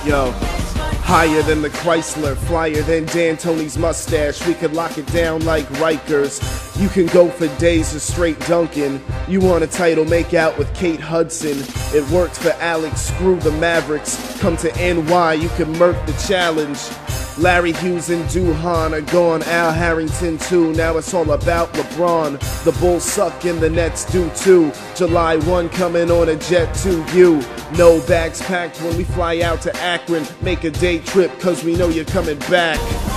Yo, higher than the Chrysler, flyer than D'Antoni's mustache. We could lock it down like Rikers. You can go for days of straight dunking. You want a title, make out with Kate Hudson. It worked for Alex, screw the Mavericks. Come to NY, you can murk the challenge. Larry Hughes and Duhan are gone, Al Harrington too. Now it's all about LeBron. The Bulls suck and the Nets do too. July 1 coming on a jet to you. No bags packed when we fly out to Akron. Make a day trip cause we know you're coming back.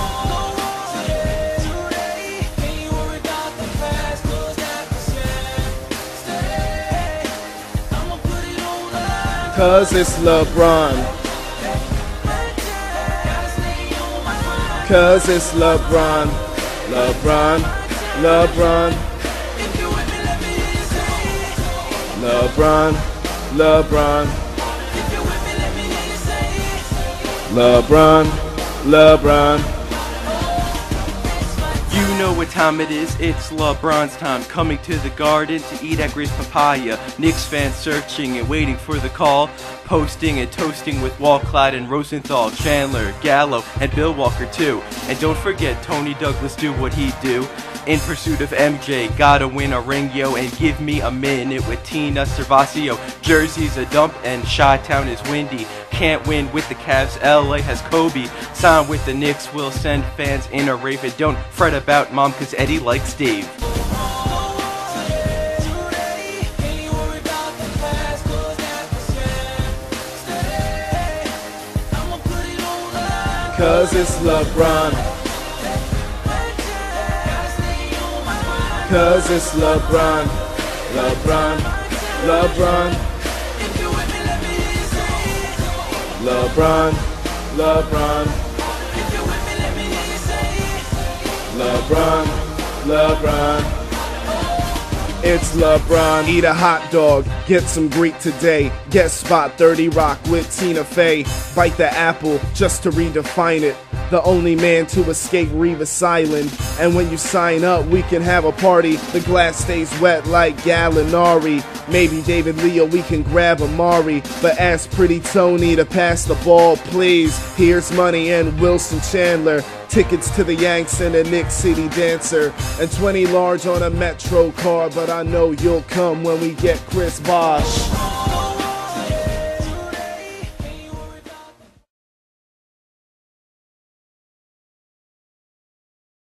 Cause it's LeBron. Cause it's LeBron, LeBron, LeBron, LeBron, LeBron, LeBron, LeBron. You know what time it is, it's LeBron's time. Coming to the Garden to eat at Grace Papaya. Knicks fans searching and waiting for the call. Posting and toasting with Walcott and Rosenthal, Chandler, Gallo, and Bill Walker too. And don't forget Tony Douglas do what he do. In pursuit of MJ, gotta win a ring, yo, and give me a minute with Tina Servacio. Jersey's a dump and Chi-Town is windy. Can't win with the Cavs, LA has Kobe. Sign with the Knicks, will send fans in a rave. And don't fret about mom, cause Eddie likes Dave. Cause it's LeBron. Cause it's LeBron. LeBron. LeBron. LeBron. LeBron. LeBron. LeBron. It's LeBron. Eat a hot dog, get some Greek today. Guest spot 30 Rock with Tina Fey. Bite the apple just to redefine it. The only man to escape Revis Island. And when you sign up, we can have a party. The glass stays wet like Gallinari. Maybe David Leo, we can grab Amari. But ask Pretty Tony to pass the ball, please. Here's money and Wilson Chandler. Tickets to the Yanks and a Knicks City Dancer. And 20 large on a Metro car. But I know you'll come when we get Chris Bosh.